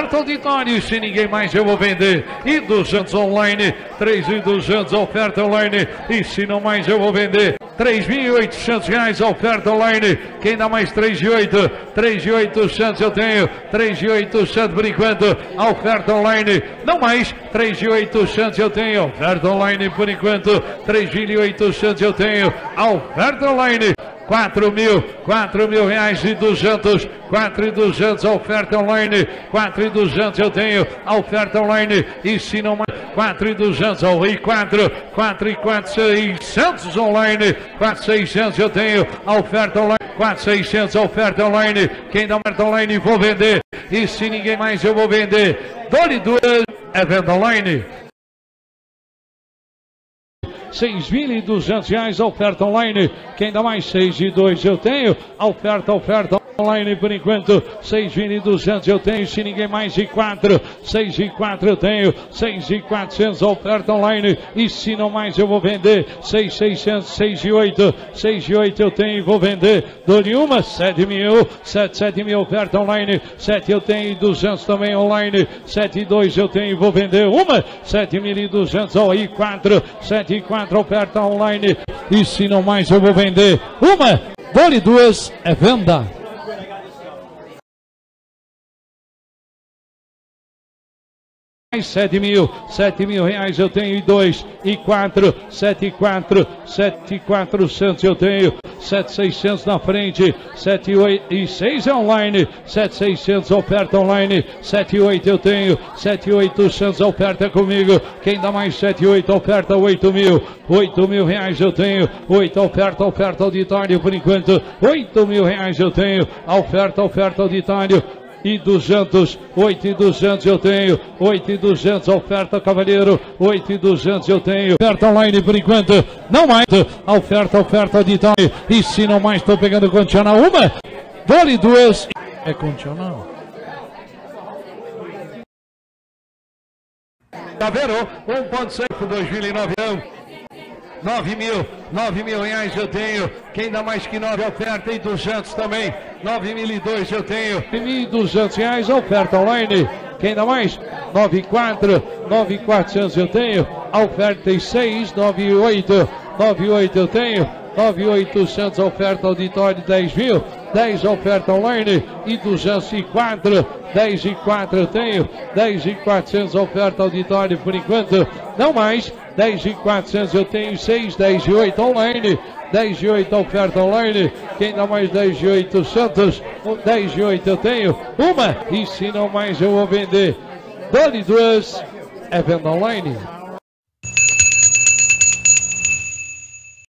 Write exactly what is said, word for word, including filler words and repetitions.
oferta auditório, e se ninguém mais eu vou vender. E duzentos online, três mil e duzentos oferta online, e se não mais eu vou vender. três mil e oitocentos reais a oferta online. Quem dá mais três mil e oitocentos? três mil e oitocentos eu tenho. três mil e oitocentos por enquanto. A oferta online. Não mais. três mil e oitocentos eu tenho. Oferta online por enquanto. três mil e oitocentos eu tenho. A oferta online. quatro mil, quatro mil reais e duzentos, quatro mil e duzentos a oferta online, quatro mil e duzentos eu tenho, a oferta online, e se não mais, quatro mil e duzentos ao I quatro, quatro mil e quatrocentos, seiscentos online, quatro mil e seiscentos eu tenho, a oferta online, quatro mil e seiscentos a oferta online, quem dá oferta online vou vender, e se ninguém mais eu vou vender, dole duas, é venda online. seis mil e duzentos reais a oferta online. Quem dá mais seis e dois eu tenho. A oferta, oferta online por enquanto. seis mil e duzentos eu tenho. Se ninguém mais e quatro. seis e quatro eu tenho. seis e quatrocentos a oferta online. E se não mais eu vou vender. seis e seiscentos, seis e oito. seis e oito eu tenho e vou vender. Dou-lhe uma. sete mil. sete, sete mil oferta online. sete eu tenho e duzentos também online. sete e dois eu tenho e vou vender. Uma. sete mil e duzentos ao I quatro. sete e quatro oferta online, e se não mais eu vou vender uma, dole duas, é venda. Mais sete mil, sete mil reais eu tenho e dois, e quatro, sete e quatro, sete e quatrocentos eu tenho, sete e seiscentos na frente, sete e seis é online, sete e seiscentos oferta online, sete e oito eu tenho, sete e oitocentos oferta comigo, quem dá mais sete e oito oferta oito mil, oito mil reais eu tenho, oito oferta, oferta auditório por enquanto, oito mil reais eu tenho, a oferta, oferta auditório. E duzentos, oito e duzentos eu tenho, oito e duzentos oferta cavaleiro, oito e duzentos eu tenho, oferta online por enquanto, não mais, a oferta, oferta auditório, e se não mais estou pegando condicional, uma, dole duas, é condicional. Tá vendo? um ponto cinco dois mil e nove nove mil, nove mil reais eu tenho, quem dá mais que nove oferta e duzentos também, nove mil e dois eu tenho, mil e duzentos reais oferta online, quem dá mais? nove e quatro, nove e quatrocentos eu tenho, a oferta e seis, nove e oito, nove e oito eu tenho, nove mil e oitocentos oferta auditório dez mil, dez oferta online e duzentos e quatro, dez e quatro eu tenho, dez e quatrocentos oferta auditório por enquanto, não mais, dez e quatrocentos eu tenho seis, dez e oito online, dez e oito oferta online, quem dá mais dez e oitocentos, dez e oito eu tenho, uma, e se não mais eu vou vender, dole duas, é venda online.